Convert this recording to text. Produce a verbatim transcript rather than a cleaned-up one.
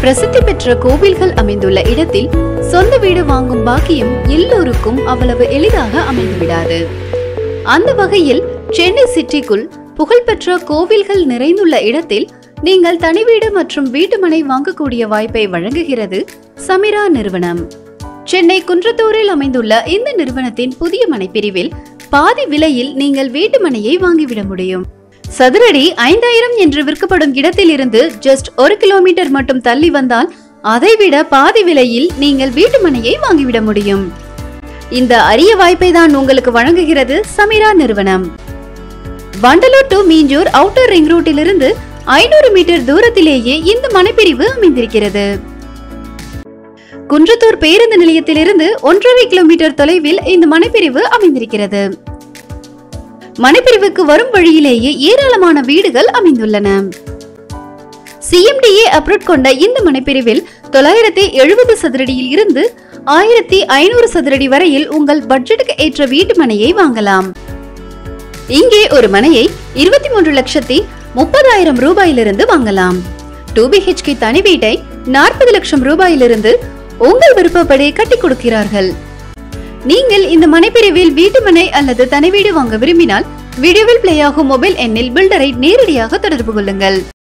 பிரசித்தி பெற்ற கோவில்கள் அமைந்துள்ள இடத்தில் சொந்த வீடு வாங்கும் பாக்கியம் எல்லோருக்கும் அவ்வளவு எளிதாக அமைந்துவிடாது. அந்த வகையில் சென்னை சிட்டிக்குள் புகழ்பெற்ற கோவில்கள் நிறைந்துள்ள இடத்தில் நீங்கள் தனி வீடு மற்றும் வீட்டுமனை வாங்கக்கூடிய வாய்ப்பை வழங்குகிறது சமீரா நிறுவனம். சென்னை குன்றத்தூரில் அமைந்துள்ள இந்த நிறுவனத்தின் புதிய மனைப்பிரிவில் பாதி விலையில் நீங்கள் வீட்டுமனையை வாங்கிவிட முடியும். சதுரடி ஐந்தாயிரம் என்று விற்கப்படும் இடத்தில் இருந்து ஜஸ்ட் ஒரு கிலோமீட்டர் மட்டும் தள்ளி வந்தால் அதைவிட பாதி விலையில் நீங்கள் வீட்டுமனையை வாங்கிவிட முடியும். இந்த அரிய வாய்ப்பை தான் உங்களுக்கு வழங்குகிறது சமீரா நிறுவனம். Vandalur to Minjur outer ring ரூட்டில் இருந்து ஐநூறு மீட்டர் தூரத்திலேயே இந்த மனைப்பிரிவு அமைந்திருக்கிறது. குன்றத்தூர் பேருந்து நிலையத்திலிருந்து ஒன்றரை கிலோமீட்டர் தொலைவில் இந்த மனைப்பிரிவு அமைந்திருக்கிறது. மனைப்பிரிவுக்கு வரும் வழியிலேயே ஏராளமான வீடுகள் அமைந்துள்ளன. சிஎம்டிஏ அப்ரூவ் கொண்ட இந்த மனைப்பிரிவில் தொள்ளாயிரத்தி எழுபது சதுரடியில் இருந்து ஆயிரத்தி ஐநூறு சதுரடி வரையில் உங்கள் பட்ஜெட்டுக்கு ஏற்ற வீட்டு மனையை வாங்கலாம். இங்கே ஒரு மனையை இருபத்தி மூன்று லட்சத்தி முப்பதாயிரம் ரூபாயிலிருந்து வாங்கலாம். டூ பிஹெச்கே தனி வீட்டை நாற்பது லட்சம் ரூபாயிலிருந்து உங்கள் விருப்பப்படி கட்டி கொடுக்கிறார்கள். நீங்கள் இந்த மனைப்பிரிவில் வீட்டு மனை அல்லது தனி வீடு வாங்க விரும்பினால் வீடியோவில் பிளே ஆகும் மொபைல் எண்ணில் பில்டரை நேரடியாக தொடர்பு கொள்ளுங்கள்.